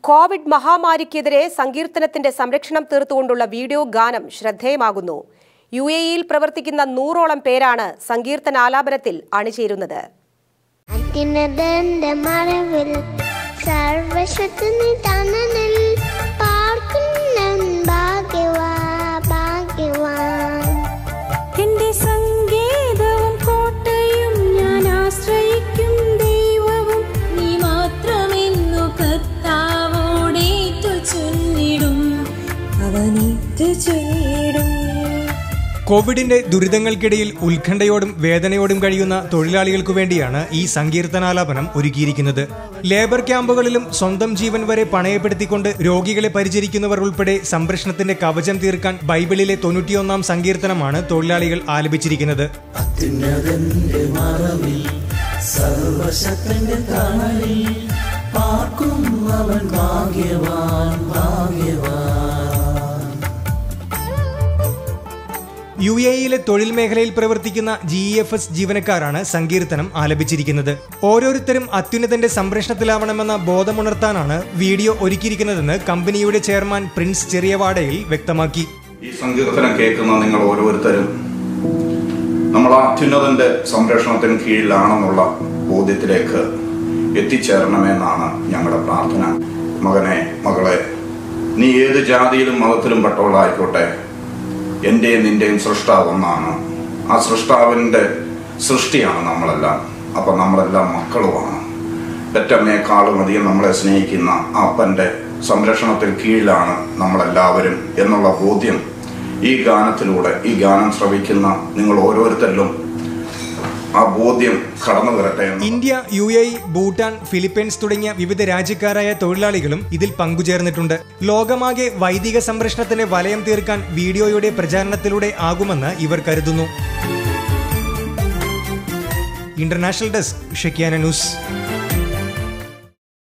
Covid മഹാമാരിക്കെതിരെ സങ്കീർത്തനത്തിന്റെ സംരക്ഷണം തീർത്തുകൊണ്ടുള്ള video ഗാനം ശ്രദ്ധേയമാകുന്നു. UAEയിൽ പ്രവർത്തിക്കുന്ന 100ഓളം പേരാണ് സങ്കീർത്തനാലാപനത്തിൽ അണിചേരുന്നത്. കോവിഡിന്റെ ദുരിതങ്ങൾക്കിടയിൽ ഉത്കണ്ഠയോടും വേദനയോടും കഴിയുന്ന തൊഴിലാളികൾക്കു വേണ്ടിയാണ് ഈ സങ്കീർത്തനാലാപനം ഒരുക്കിയിരിക്കുന്നത്. ലേബർ ക്യാമ്പുകളിലും സ്വന്തം ജീവൻ വരെ പണയപ്പെടുത്തിക്കൊണ്ട് രോഗികളെ പരിചരിക്കുന്നവർ ഉൾപ്പെടെ സംരക്ഷണത്തിന്റെ കവചം തീർക്കാൻ ബൈബിളിലെ 91-ാം സങ്കീർത്തനമാണ് തൊഴിലാളികൾ ആലപിച്ചിരിക്കുന്നത്. UAEയിലെ തൊഴിൽ മേഖലയിൽ പ്രവർത്തിക്കുന്ന GEFS ജീവനക്കാരാണ് സങ്കീർത്തനം ആലപിച്ചിരിക്കുന്നത്. ഓരോരുത്തരും അത്യുന്നതന്റെ സംരക്ഷണത്തിലാവണമെന്ന ബോധമുണർത്താനാണ് വീഡിയോ ഒരുക്കിയിരിക്കുന്നതെന്ന് കമ്പനിയുടെ ചെയർമാൻ പ്രിൻസ് ചെറിയവാടയിൽ വ്യക്തമാക്കി. ഈ സങ്കീർത്തനം കേൾക്കുന്ന നിങ്ങൾ ഓരോരുത്തരും നമ്മൾ അത്യുന്നതന്റെ സംരക്ഷണത്തിന് കീഴിലാണെന്നുള്ള ബോധ്യത്തിലേക്ക് എത്തിച്ചേരണമെന്നാണ് ഞങ്ങളുടെ പ്രാർത്ഥന. മകനെ, മകളെ, നീ ഏത് ജാതിയിലും മതത്തിലും പെട്ടവളായിക്കോട്ടെ, എൻ്റെയും നിൻ്റെയും സൃഷ്ടാവ് ഒന്നാണ്. ആ സൃഷ്ടാവിൻ്റെ സൃഷ്ടിയാണ് നമ്മളെല്ലാം. അപ്പം നമ്മളെല്ലാം മക്കളുമാണ്. പെറ്റമ്മയെക്കാളും അധികം നമ്മളെ സ്നേഹിക്കുന്ന അപ്പൻ്റെ സംരക്ഷണത്തിൽ കീഴിലാണ് നമ്മളെല്ലാവരും എന്നുള്ള ബോധ്യം ഈ ഗാനത്തിലൂടെ, ഈ ഗാനം ശ്രവിക്കുന്ന നിങ്ങൾ ഓരോരുത്തരിലും ആ ബോധ്യം കടന്നു വരട്ടെ. ഇന്ത്യ, UAE, ഭൂട്ടാൻ, ഫിലിപ്പൈൻസ് തുടങ്ങിയ വിവിധ രാജ്യക്കാരായ തൊഴിലാളികളും ഇതിൽ പങ്കുചേർന്നിട്ടുണ്ട്. ലോകമാകെ വൈദിക സംരക്ഷണത്തിന് വലയം തീർക്കാൻ വീഡിയോയുടെ പ്രചാരണത്തിലൂടെ ആകുമെന്ന് ഇവർ കരുതുന്നു. International desk, Shekkiyana news.